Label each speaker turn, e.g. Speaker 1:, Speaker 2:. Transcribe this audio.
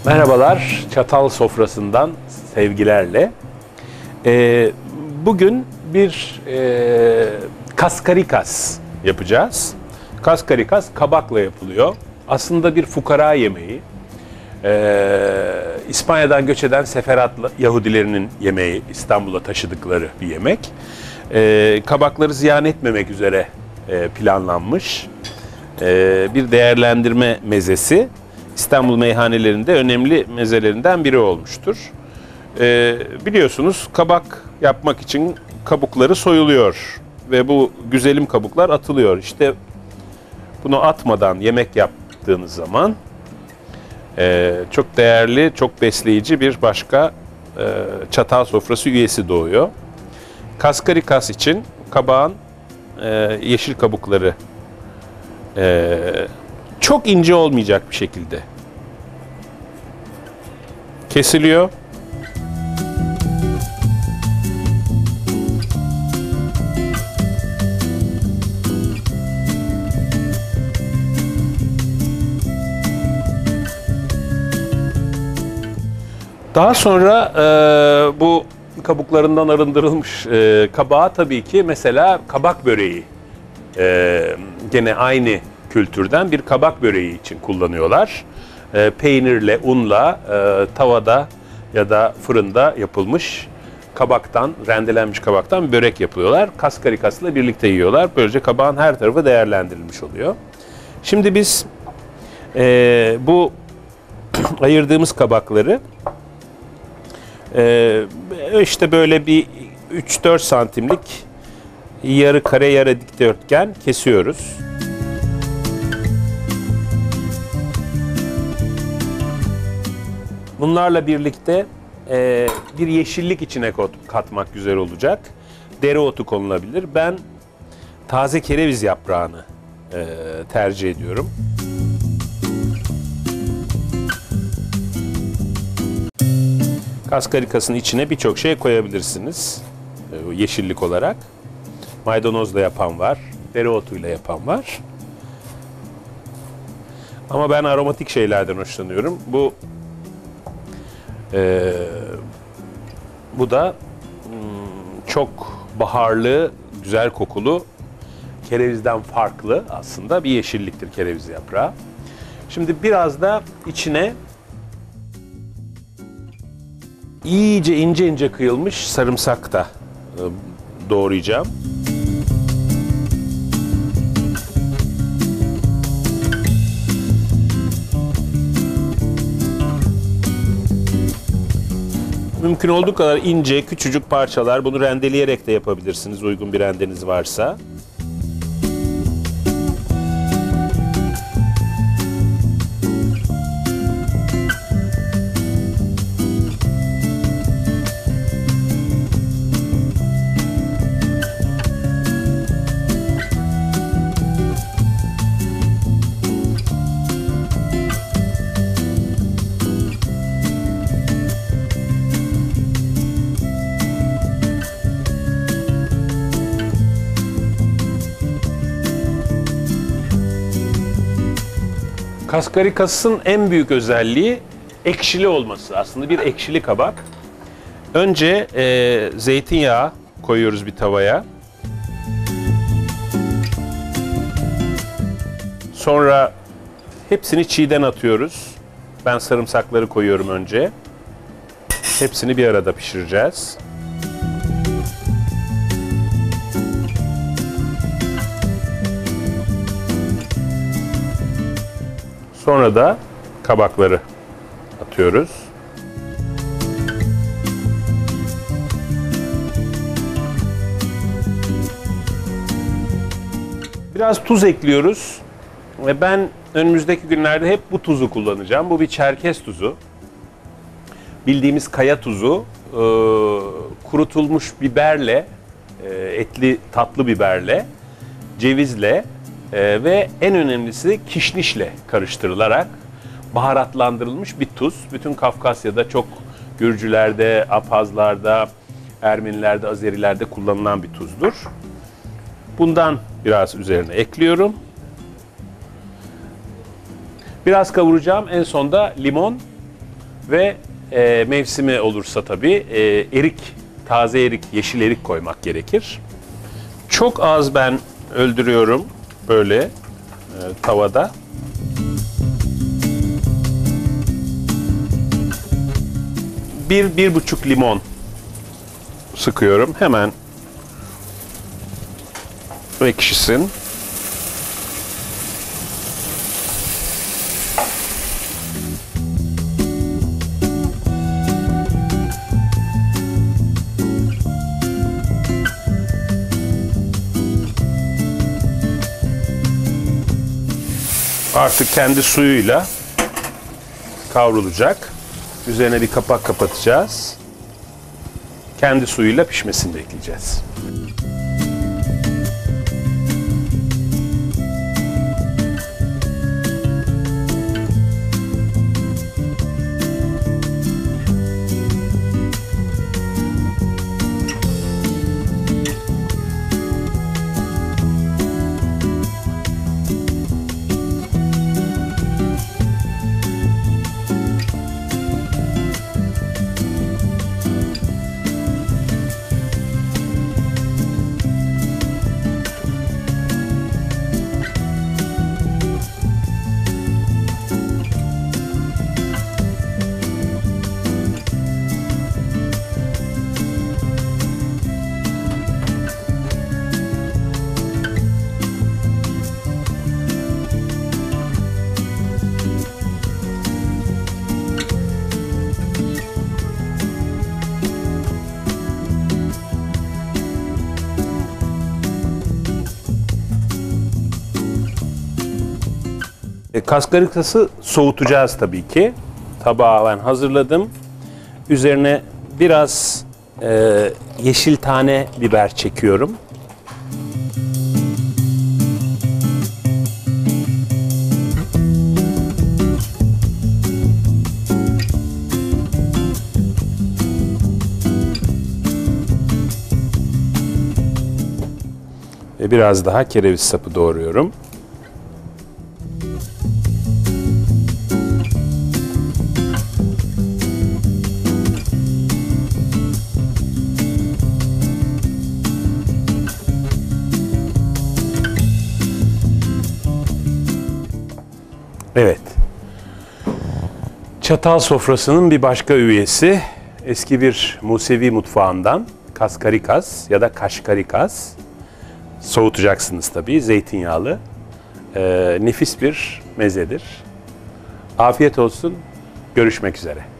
Speaker 1: Merhabalar, Çatal Sofrası'ndan sevgilerle. Bugün bir kaskarikas yapacağız. Kaskarikas kabakla yapılıyor. Aslında bir fukara yemeği. İspanya'dan göç eden Seferatlı Yahudilerinin yemeği, İstanbul'a taşıdıkları bir yemek. Kabakları ziyan etmemek üzere planlanmış bir değerlendirme mezesi. İstanbul meyhanelerinde önemli mezelerinden biri olmuştur. Biliyorsunuz kabak yapmak için kabukları soyuluyor ve bu güzelim kabuklar atılıyor. İşte bunu atmadan yemek yaptığınız zaman çok değerli, çok besleyici bir başka çatal sofrası üyesi doğuyor. Kaskarikas için kabağın yeşil kabukları çok ince olmayacak bir şekilde kesiliyor. Daha sonra bu kabuklarından arındırılmış kabağı tabii ki mesela kabak böreği gene aynı kültürden bir kabak böreği için kullanıyorlar. Peynirle, unla tavada ya da fırında yapılmış kabaktan, rendelenmiş kabaktan bir börek yapıyorlar. Kaskarikasla birlikte yiyorlar. Böylece kabağın her tarafı değerlendirilmiş oluyor. Şimdi biz bu ayırdığımız kabakları işte böyle bir 3-4 santimlik yarı kare yarı dikdörtgen kesiyoruz. Bunlarla birlikte bir yeşillik içine katmak güzel olacak. Dereotu konulabilir. Ben taze kereviz yaprağını tercih ediyorum. Kaskarikasın içine birçok şey koyabilirsiniz yeşillik olarak. Maydanozla yapan var, dereotuyla yapan var. Ama ben aromatik şeylerden hoşlanıyorum. Bu da çok baharlı, güzel kokulu, kerevizden farklı aslında bir yeşilliktir kereviz yaprağı. Şimdi biraz da içine iyice ince kıyılmış sarımsak da doğrayacağım. Mümkün olduğu kadar ince, küçücük parçalar. Bunu rendeleyerek de yapabilirsiniz uygun bir rendeniz varsa. Kaskarikasın en büyük özelliği ekşili olması. Aslında bir ekşili kabak. Önce zeytinyağı koyuyoruz bir tavaya. Sonra hepsini çiğden atıyoruz. Ben sarımsakları koyuyorum önce. Hepsini bir arada pişireceğiz. Sonra da kabakları atıyoruz. Biraz tuz ekliyoruz. Ve ben önümüzdeki günlerde hep bu tuzu kullanacağım. Bu bir Çerkez tuzu. Bildiğimiz kaya tuzu, kurutulmuş biberle, etli tatlı biberle, cevizle ve en önemlisi kişnişle karıştırılarak baharatlandırılmış bir tuz. Bütün Kafkasya'da çok Gürcülerde, Abhazlarda, Ermenilerde, Azerilerde kullanılan bir tuzdur. Bundan biraz üzerine ekliyorum. Biraz kavuracağım. En sonda limon Ve mevsimi olursa tabii erik, taze erik, yeşil erik koymak gerekir. Çok az ben öldürüyorum böyle tavada. Bir buçuk limon sıkıyorum. Hemen ekşisin. Artık kendi suyuyla kavrulacak. Üzerine bir kapak kapatacağız. Kendi suyuyla pişmesini bekleyeceğiz. Kaskarikası soğutacağız tabii ki. Tabağı ben hazırladım. Üzerine biraz yeşil tane biber çekiyorum. Ve biraz daha kereviz sapı doğruyorum. Evet. Çatal sofrasının bir başka üyesi, eski bir Musevi mutfağından kaskarikas ya da kaşkarikas. Soğutacaksınız tabii, zeytinyağlı. Nefis bir mezedir. Afiyet olsun, görüşmek üzere.